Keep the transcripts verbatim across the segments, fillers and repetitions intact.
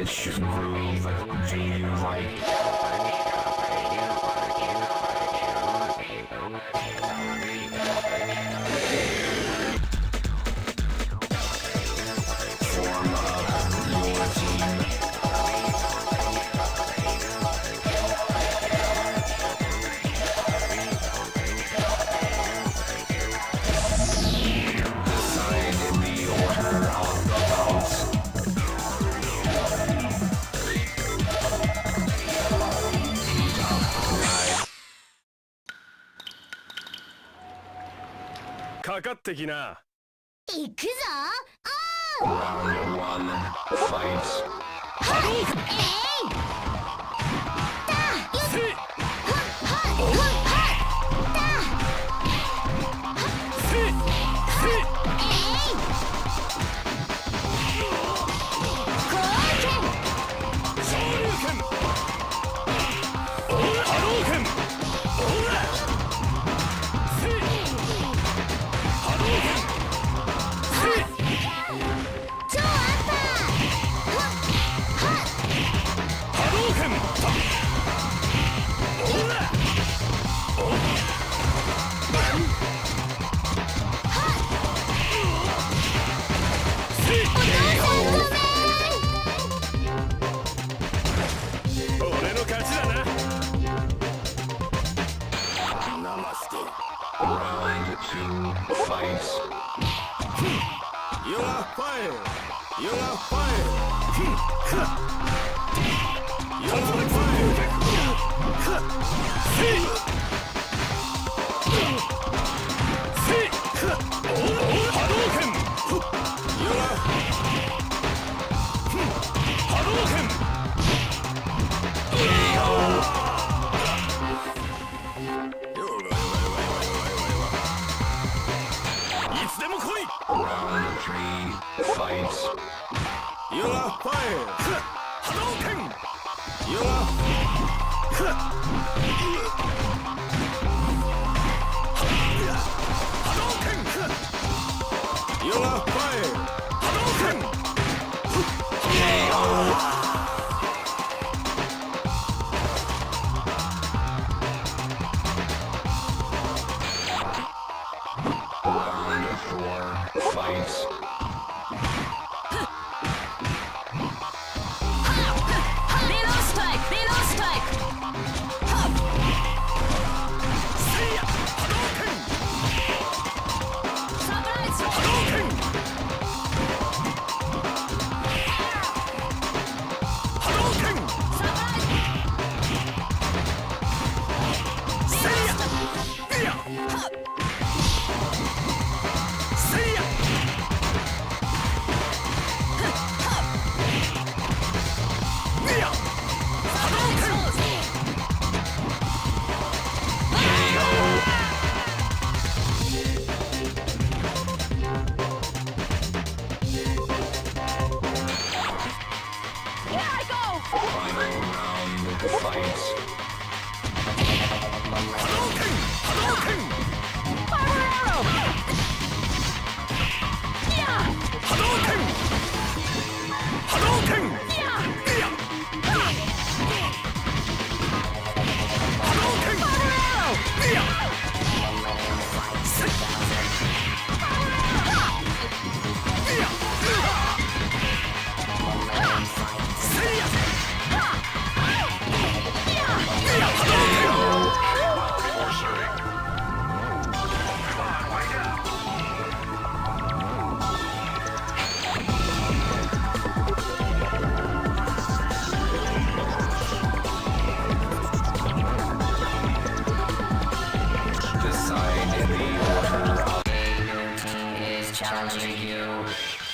Which groove do you like? Form up your team. Decide in the order of the bounce. Round one, fight. Round two, fight. You are fire! You are fire! You are fire! Hadouken! You are Hadouken! Round three, fight. You are fire! Hadouken! You are Hadouken! You are fire! Hadouken! K O. Fight. Reload strike! Reload strike! See ya! Hadouken! Surprise! Hadouken! Hadouken! Surprise! See ya! See ya! See ya! Hadouken! Hadouken! Fire arrow! Yeah! Hadouken! Hadouken! Yeah! Yeah! Hadouken! Fire arrow! Yeah! Fire arrow! Yeah! See ya! Challenging you.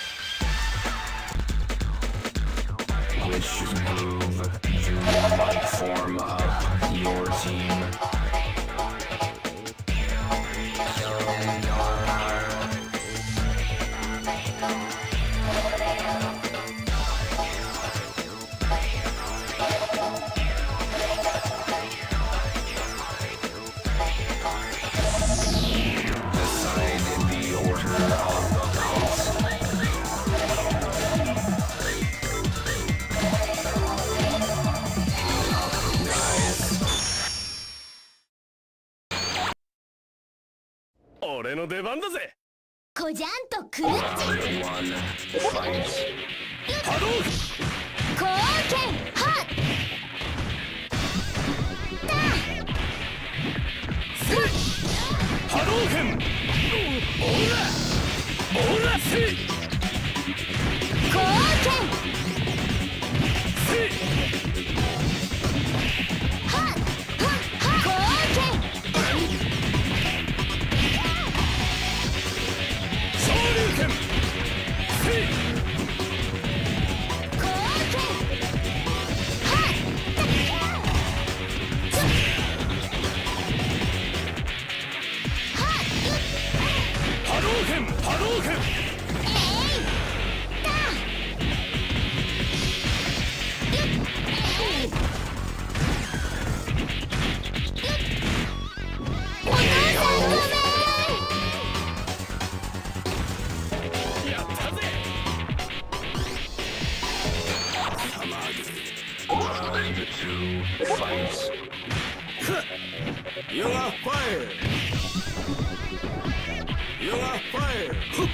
Which move do you like? Form up your team. Show them your power. Decide in the order of the bounce. 俺の出番だぜ。 こじゃんとくるっち。 波動貢献はっ波動拳。オーラオーラせい貢献せいはっはっはっ貢献昇竜拳せい貢献はっ波動拳波動拳えいだお父さんごやったぜ。 Round two, fight. You are fired. You are fired.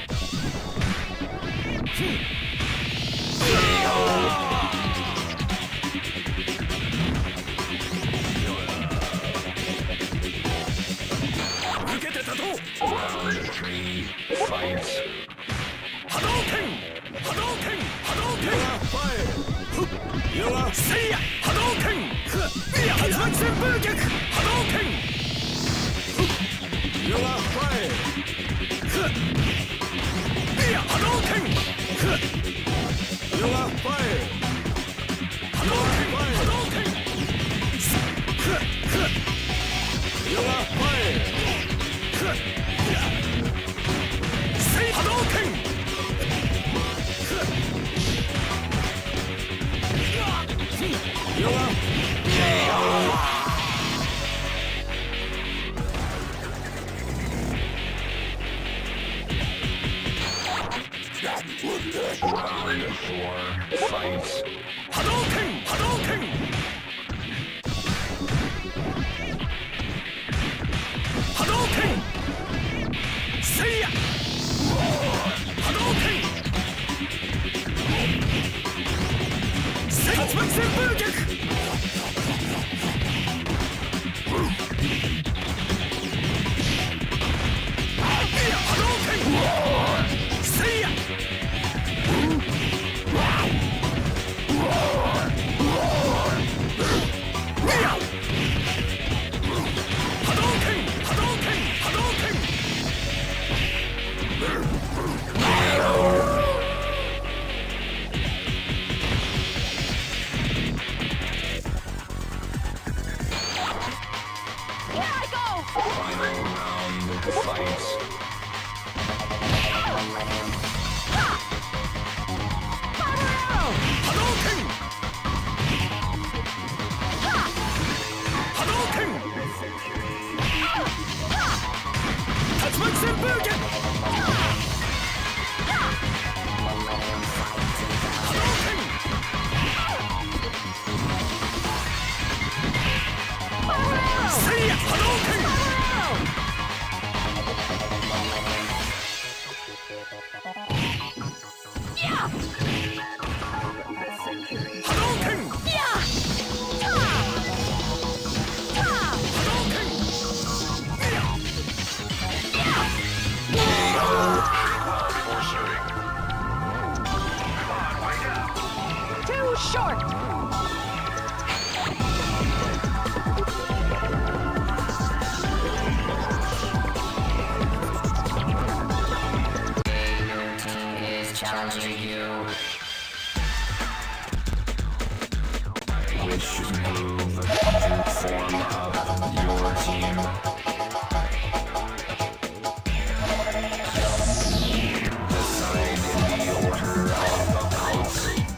受けてたと。 Round three, fight. 波動拳波動拳波動拳 You are fired. せいや波動拳竜巻旋風脚波動拳 You are fired. いや波動拳 You are fired. 波動拳波動拳 You are fired. せい波動拳 You are Round four, fight. 波動拳波動拳波動拳せいや波動拳せい竜巻旋風脚いや波動拳せいや Challenging you. Which move to form up your team? Decide in the order of fights.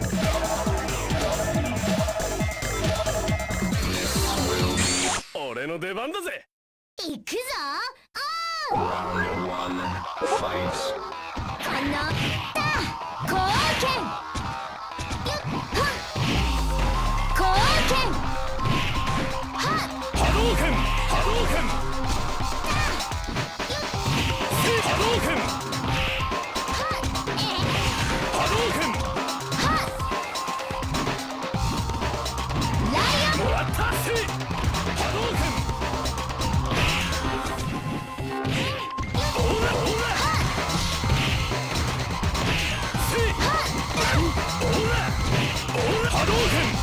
This will be 俺の出番だぜ。 いくぞ。おー round one, fight. このだ貢献ゆっはっ貢献はっ波動拳波動拳せ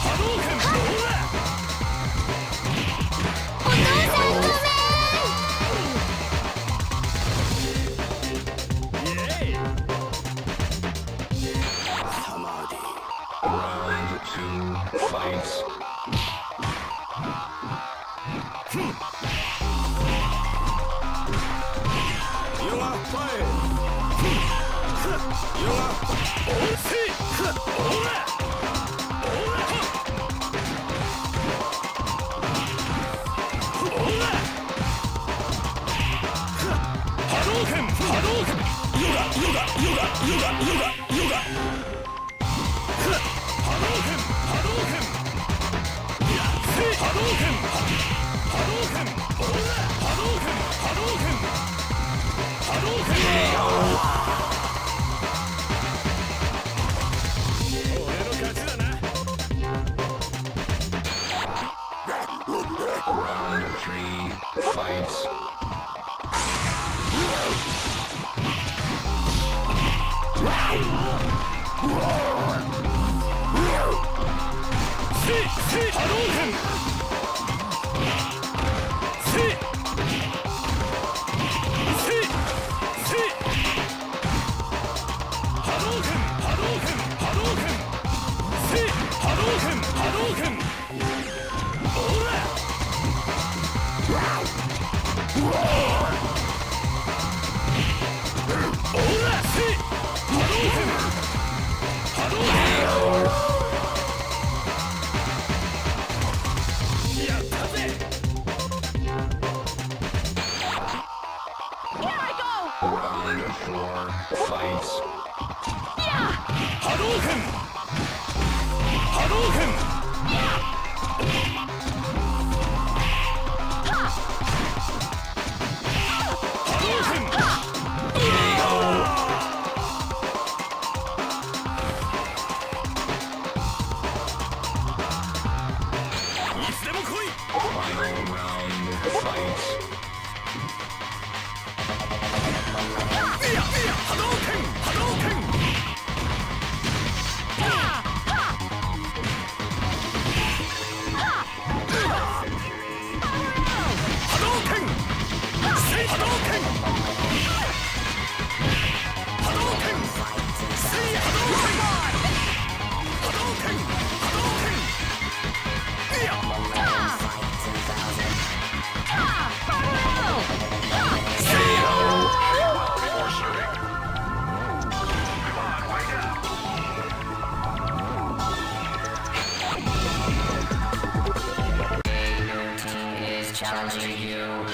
Challenging you.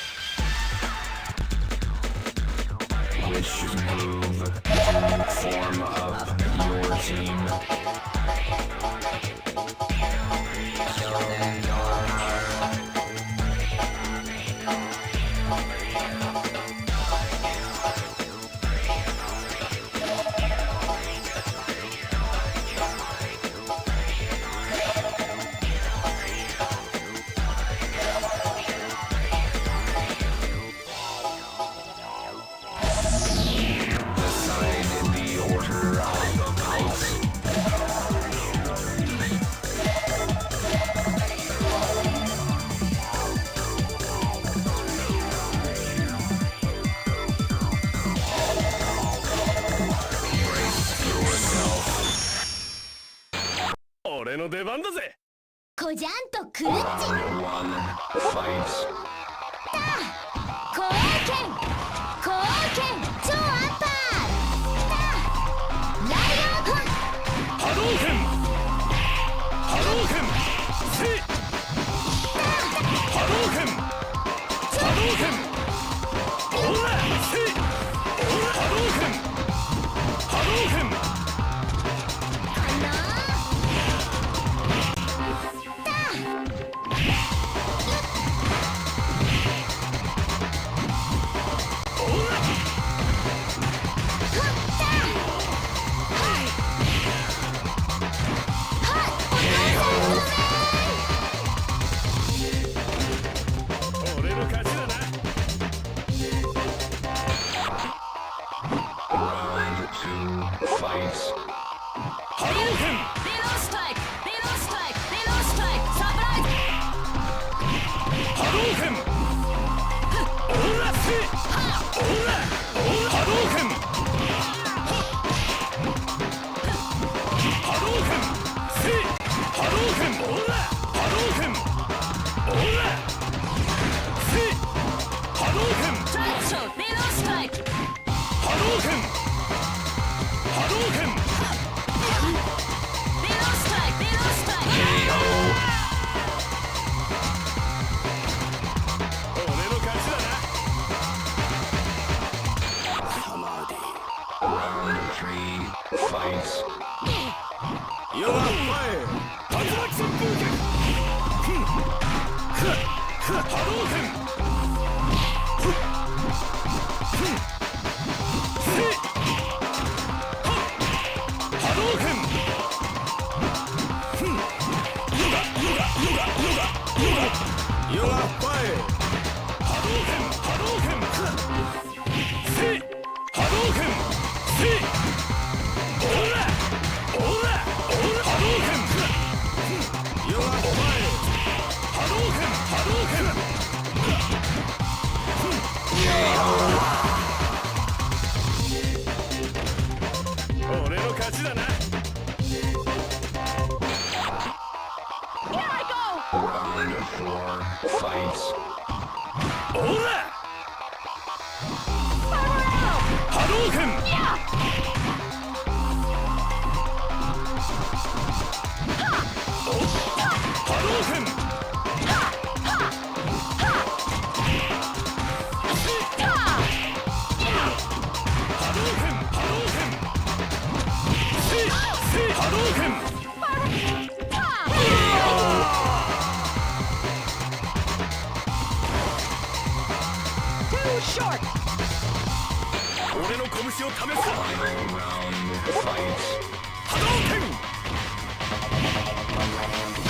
Which move to form up your team? Show them your power. こじゃんとクルッチ。後剣後剣超アッパー。ライオン波動拳波動拳せ波動拳波動拳オーラせ波動拳波動拳波竜巻旋風脚波動拳波動拳ヨガヨガヨガヨガヨガヨガファイ波動拳波動拳せ波動拳せオラオラオラ波動拳ヨガファイ波動拳波動拳俺の勝ちだな。 Round four, fight. オラ波動拳波動拳俺の拳を試すか。 Final round, fight. 波動拳